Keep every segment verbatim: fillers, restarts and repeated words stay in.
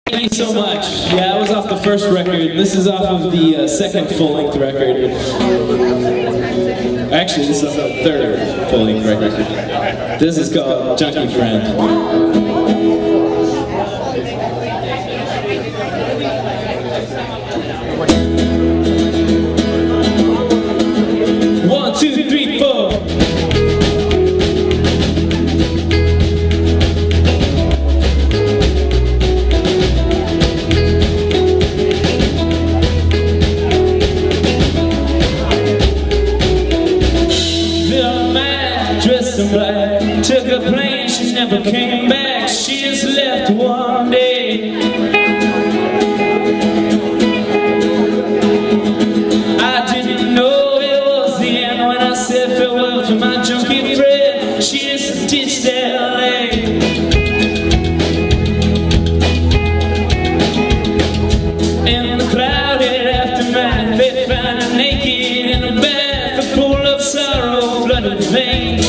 Thank you so much. Yeah, I was off the first record. This is off of the uh, second full-length record. Actually, this is the third full-length record. This is called Junkie Friend. One, two, three, four. Dressed in black, took a plane, she never came back. She just left one day. I didn't know it was the end when I said farewell to my junkie friend. She just ditched L A. In the clouded aftermath, they found her naked in a bath, full of sorrow, flooded veins.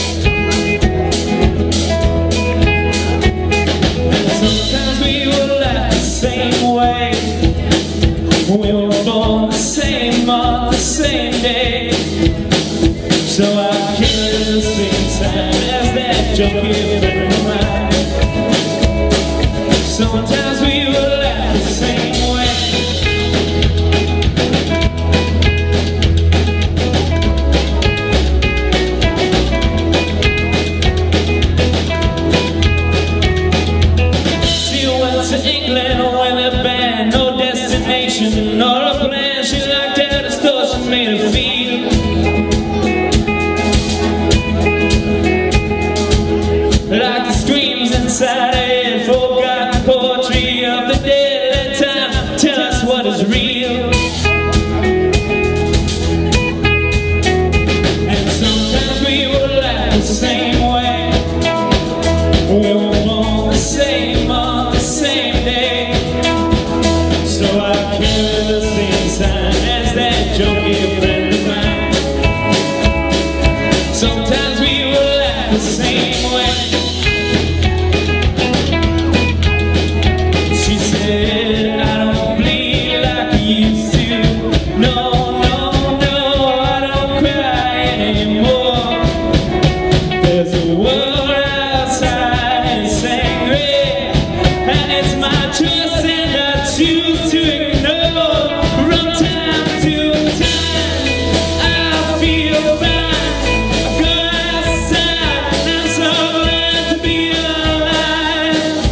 We were born the same on the same day, so I killed at the same time as that junkie friend of mine. Sometimes we will laugh the same way. She went to England with a band, no destination, nor a plan. She locked out a store, she made her feel. Like the screams inside her head, forgotten poetry of the dead. Let time tell us what is real. And sometimes we will laugh the same way. We were born the same on the same day, so I killed the same time as that junkie friend of mine. Sometimes we will laugh the same way. She said, I don't bleed like I used to. No, no, no, I don't cry anymore. There's a world outside and angry, and it's my choice and I choose to ignore. From time to time, I feel fine. I go outside, I'm so glad to be alive.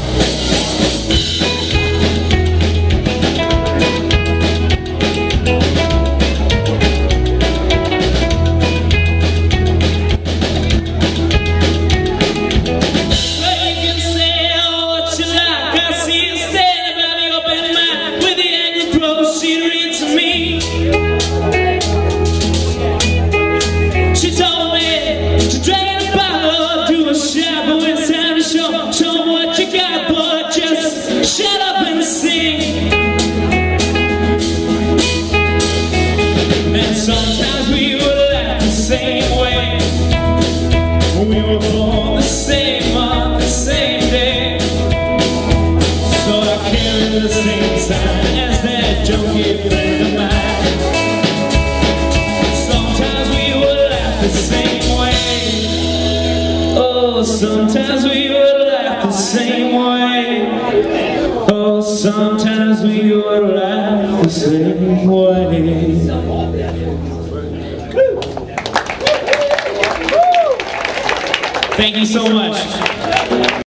Well, you can say what you like. I see you standing by the open mind with the angry clothes. She reads to me. She told me to drain a bottle, do a shot, but when it's time to show, show 'em what you got, boy. Just shut up and sing. And sometimes we will laugh the same way. We were born the same on the same day, so I carry the same time as that junkie friend of mine. Sometimes we will laugh the same way. Oh, sometimes we will laugh the same way. Oh, sometimes we will laugh the same way. Thank you so much.